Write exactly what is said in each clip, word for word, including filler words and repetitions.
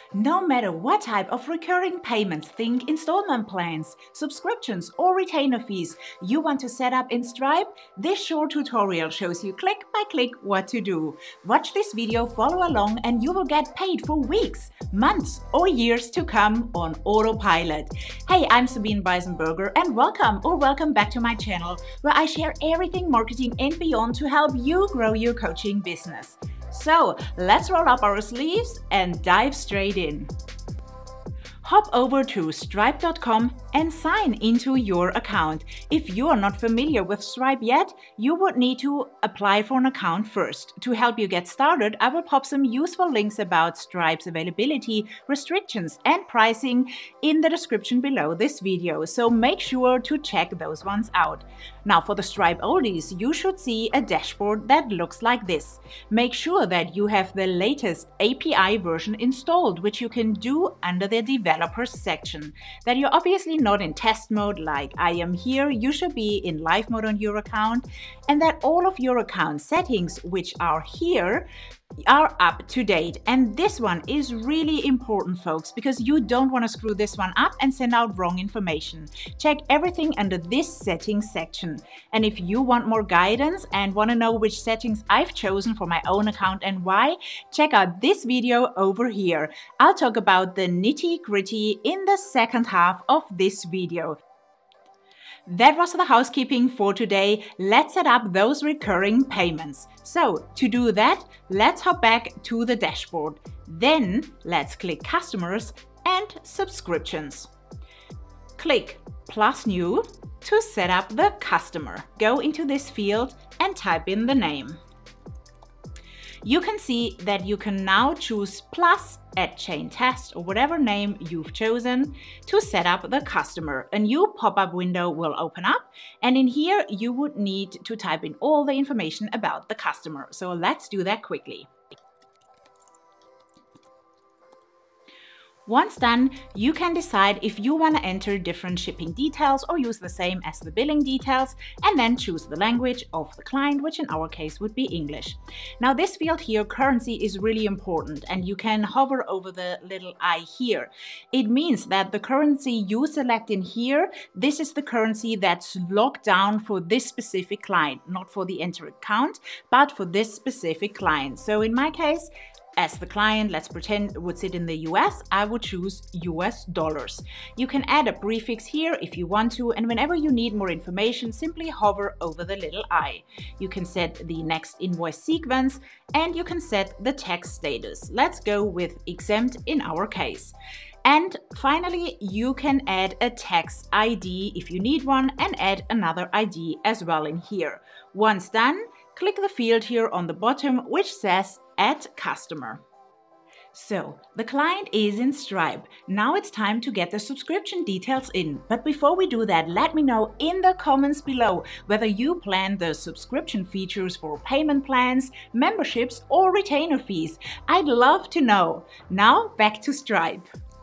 No matter what type of recurring payments, think installment plans, subscriptions, or retainer fees you want to set up in Stripe, this short tutorial shows you click by click what to do. Watch this video, follow along, and you will get paid for weeks, months, or years to come on autopilot. Hey, I'm Sabine Weisenberger, and welcome or welcome back to my channel, where I share everything marketing and beyond to help you grow your coaching business. So let's roll up our sleeves and dive straight in. Hop over to stripe dot com and sign into your account. If you are not familiar with Stripe yet, you would need to apply for an account first. To help you get started, I will pop some useful links about Stripe's availability, restrictions, and pricing in the description below this video, so make sure to check those ones out. Now, for the Stripe oldies, you should see a dashboard that looks like this. Make sure that you have the latest A P I version installed, which you can do under the developers section. That you're obviously not in test mode like I am here, you should be in live mode on your account, and that all of your account settings, which are here, are up to date. And this one is really important, folks, because you don't want to screw this one up and send out wrong information. Check everything under this settings section. And if you want more guidance and want to know which settings I've chosen for my own account and why, check out this video over here. I'll talk about the nitty-gritty in the second half of this video. That was the housekeeping for today. Let's set up those recurring payments. So to do that, let's hop back to the dashboard. Then let's click Customers and Subscriptions. Click Plus New to set up the customer. Go into this field and type in the name. You can see that you can now choose Plus, Add Chain Test, or whatever name you've chosen to set up the customer. A new pop-up window will open up, and in here you would need to type in all the information about the customer. So let's do that quickly. Once done, you can decide if you want to enter different shipping details or use the same as the billing details, and then choose the language of the client, which in our case would be English. Now this field here, currency, is really important, and you can hover over the little I here. It means that the currency you select in here, this is the currency that's locked down for this specific client, not for the entire account, but for this specific client. So in my case, as the client, let's pretend, would sit in the U S, I would choose U S dollars. You can add a prefix here if you want to, and whenever you need more information, simply hover over the little I. You can set the next invoice sequence, and you can set the tax status. Let's go with exempt in our case. And finally, you can add a tax I D if you need one, and add another I D as well in here. Once done, click the field here on the bottom which says Add Customer. So the client is in Stripe. Now it's time to get the subscription details in. But before we do that, let me know in the comments below whether you plan the subscription features for payment plans, memberships, or retainer fees. I'd love to know. Now back to Stripe.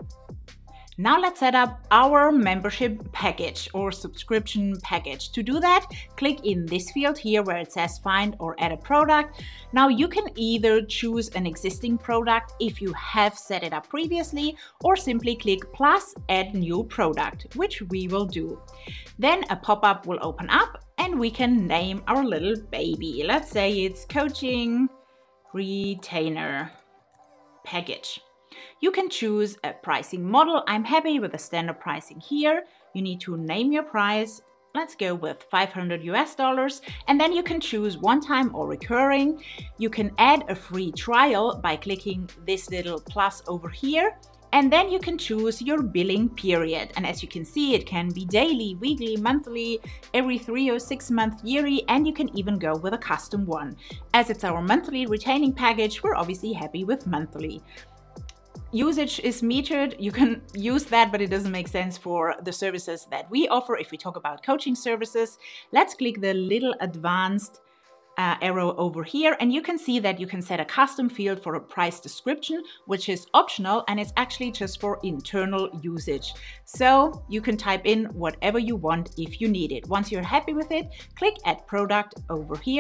Now let's set up our membership package or subscription package. To do that, click in this field here where it says Find or Add a Product. Now you can either choose an existing product if you have set it up previously, or simply click plus Add New Product, which we will do. Then a pop-up will open up and we can name our little baby. Let's say it's Coaching Retainer Package. You can choose a pricing model. I'm happy with the standard pricing here. You need to name your price. Let's go with five hundred U S dollars, and then you can choose one time or recurring. You can add a free trial by clicking this little plus over here, and then you can choose your billing period. And as you can see, it can be daily, weekly, monthly, every three or six month, yearly, and you can even go with a custom one. As it's our monthly retaining package, we're obviously happy with monthly. Usage is metered. You can use that, but it doesn't make sense for the services that we offer. If we talk about coaching services, let's click the little advanced uh, arrow over here, and you can see that you can set a custom field for a price description, which is optional, and it's actually just for internal usage. So you can type in whatever you want if you need it. Once you're happy with it, click Add Product over here,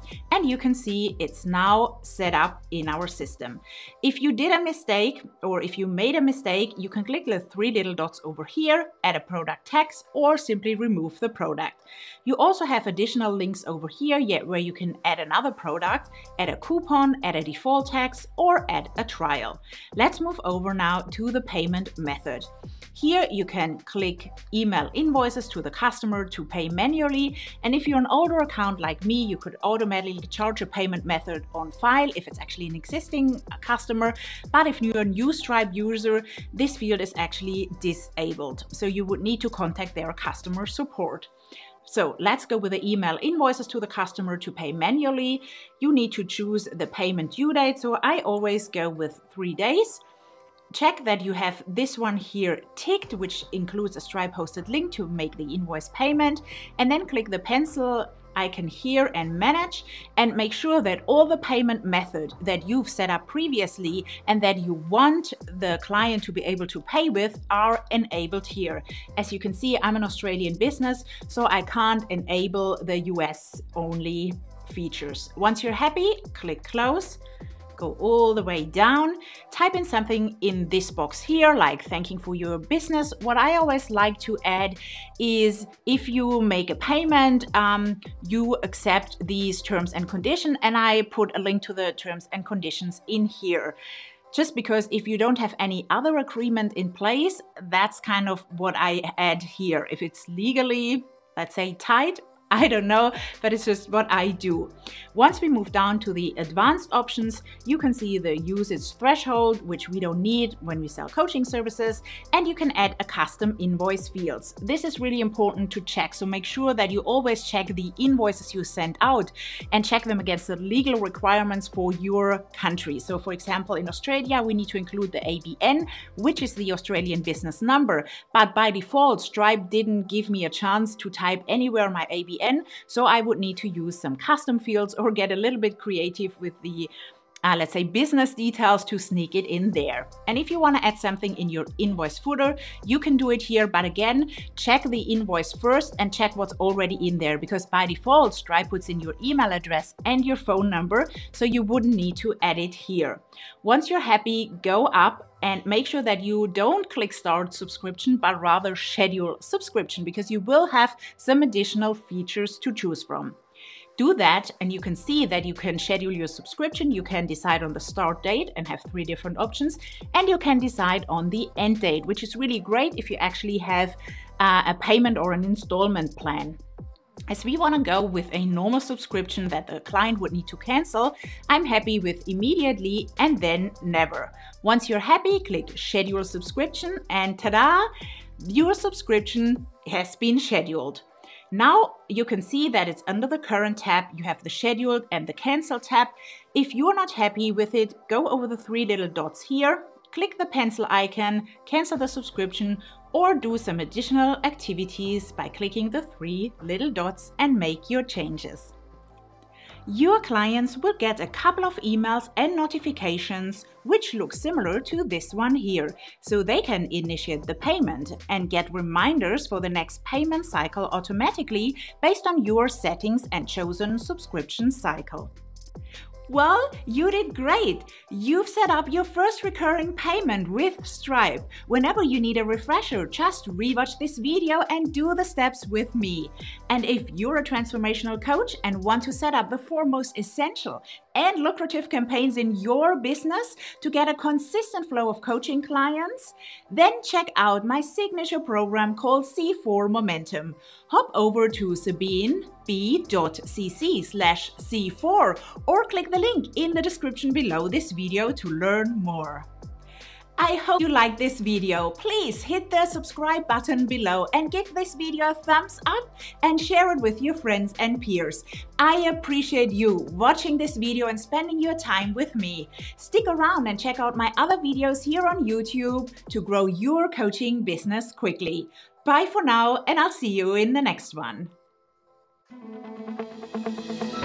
And you can see it's now set up in our system. If you did a mistake, or if you made a mistake, you can click the three little dots over here, add a product text, or simply remove the product. You also have additional links over here yet where you can add another product, add a coupon, add a default text, or add a trial. Let's move over now to the payment method. Here you can click email invoices to the customer to pay manually, and if you're an older account like me, you could automatically charge a payment method on file if it's actually an existing customer. But if you're a new Stripe user, this field is actually disabled, so you would need to contact their customer support. So let's go with the email invoices to the customer to pay manually. You need to choose the payment due date, so I always go with three days. Check that you have this one here ticked, which includes a Stripe hosted link to make the invoice payment, and then click the pencil icon here and manage, and make sure that all the payment method that you've set up previously and that you want the client to be able to pay with are enabled here. As you can see, I'm an Australian business, so I can't enable the U S only features. Once you're happy, click close. Go all the way down, type in something in this box here, like thanking for your business. What I always like to add is if you make a payment, um, you accept these terms and conditions, and I put a link to the terms and conditions in here. Just because if you don't have any other agreement in place, that's kind of what I add here. If it's legally, let's say, tight, I don't know, but it's just what I do. Once we move down to the advanced options, you can see the usage threshold, which we don't need when we sell coaching services, and you can add a custom invoice fields. This is really important to check, so make sure that you always check the invoices you send out and check them against the legal requirements for your country. So for example, in Australia, we need to include the A B N, which is the Australian business number, but by default, Stripe didn't give me a chance to type anywhere my A B N, so I would need to use some custom fields or get a little bit creative with the Uh, let's say business details to sneak it in there. And if you want to add something in your invoice footer, you can do it here, but again, check the invoice first and check what's already in there, because by default, Stripe puts in your email address and your phone number, so you wouldn't need to add it here. Once you're happy, go up and make sure that you don't click start subscription, but rather schedule subscription, because you will have some additional features to choose from. Do that and you can see that you can schedule your subscription, you can decide on the start date and have three different options, and you can decide on the end date, which is really great if you actually have uh, a payment or an installment plan. As we want to go with a normal subscription that the client would need to cancel, I'm happy with immediately and then never. Once you're happy, click schedule subscription and ta-da, your subscription has been scheduled. Now you can see that it's under the current tab. You have the scheduled and the cancel tab. If you're not happy with it, go over the three little dots here, click the pencil icon, cancel the subscription, or do some additional activities by clicking the three little dots and make your changes. Your clients will get a couple of emails and notifications which look similar to this one here, so they can initiate the payment and get reminders for the next payment cycle automatically based on your settings and chosen subscription cycle. Well, you did great! You've set up your first recurring payment with Stripe. Whenever you need a refresher, just rewatch this video and do the steps with me. And if you're a transformational coach and want to set up the four most essential and lucrative campaigns in your business to get a consistent flow of coaching clients, then check out my signature program called C four Momentum. Hop over to sabine b dot c c slash c four or click the link in the description below this video to learn more. I hope you liked this video. Please hit the subscribe button below and give this video a thumbs up and share it with your friends and peers. I appreciate you watching this video and spending your time with me. Stick around and check out my other videos here on YouTube to grow your coaching business quickly. Bye for now, and I'll see you in the next one.